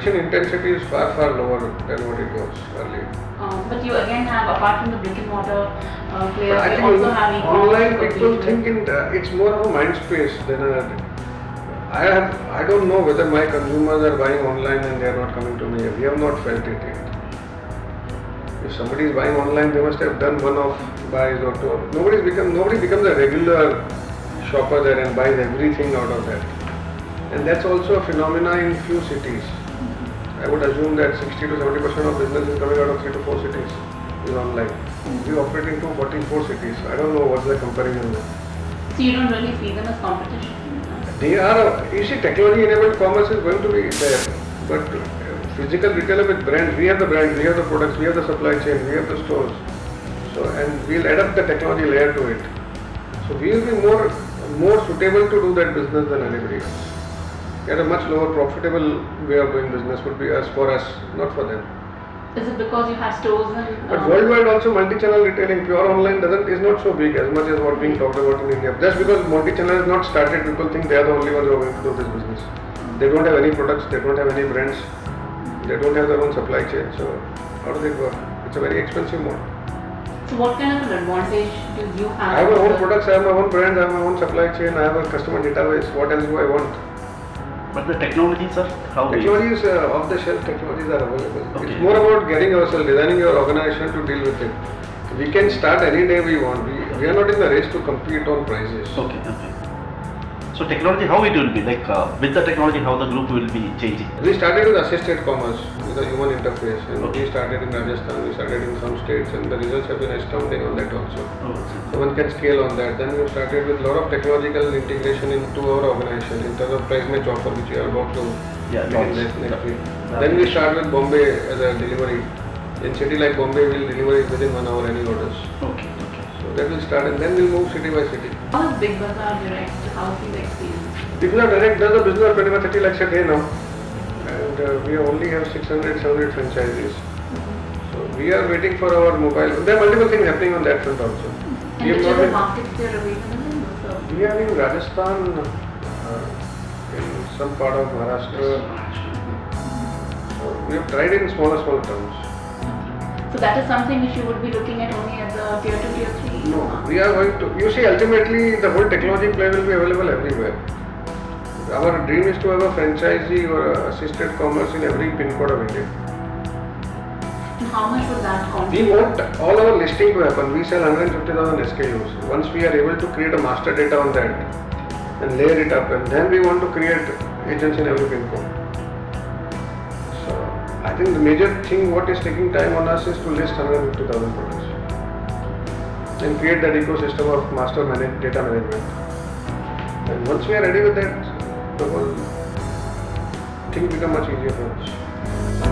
competition intensity is far lower than what it was earlier. But you again have, apart from the brick and mortar players, I you think also have e-commerce. online people think it's more of a mind space than a. I don't know whether my consumers are buying online and they are not coming to me. We have not felt it yet. If somebody is buying online, they must have done one-off buys or two. Nobody becomes a regular shopper there and buys everything out of that. And that's also a phenomenon in few cities. I would assume that 60 to 70% of business is coming out of 3 to 4 cities is online. We operate in 44 cities. I don't know what's the comparison there. So you don't really see them as competition? They are, you see, technology-enabled commerce is going to be there, but physical retailer with brands, we have the brands, we have the products, we have the supply chain, we have the stores. So, and we'll adapt the technology layer to it. So we will be more suitable to do that business than anybody else. At a much lower profitable way of doing business would be for us, not for them. Is it because you have stores and... But worldwide also multi-channel retailing, pure online is not so big as much as what being talked about in India. Just because multi-channel has not started, people think they are the only ones who are going to do this business. They don't have any products, they don't have any brands, they don't have their own supply chain. So how does it work? It's a very expensive model. So what kind of an advantage do you have? I have my own products, I have my own brands, I have my own supply chain, I have a customer database. What else do I want? But the technology, sir, how? Technologies, off-the-shelf technologies are available. Okay. It's more about getting ourselves, designing your organization to deal with it. We can start any day we want. We are not in the race to compete on prices. Okay. So technology, how it will be? Like with the technology, how the group will be changing? We started with assisted commerce, with a human interface. And Okay. we started in Rajasthan, we started in some states, and the results have been astounding on that also. So one can scale on that. Then we started with a lot of technological integration into our organization in terms of price match offer, which we are about to begin next week. Then we start with Bombay as a delivery. In city like Bombay, we'll deliver it within 1 hour any orders. Okay. So that will start, and then we'll move city by city. How is Big Bazaar Direct? How is the experience? Big Bazaar Direct does a business of 25-30 lakhs a day now, and we only have 600-700 franchises. So we are waiting for our mobile. There are multiple things happening on that front also. And which other markets they are available in? So We are in Rajasthan, in some part of Maharashtra. We have tried in smaller towns. So that is something which you would be looking at only at the tier 2, tier 3? No, we are going to. You see, ultimately, the whole technology play will be available everywhere. Our dream is to have a franchisee or assisted commerce in every pin code of India. And how much would that cost? We want all our listing to happen. We sell 150,000 SKUs. Once we are able to create a master data on that and layer it up, and then we want to create agents in every pin code. So I think the major thing what is taking time on us is to list 150,000 products and create that ecosystem of master data management. And once we are ready with that, the whole thing become much easier for us.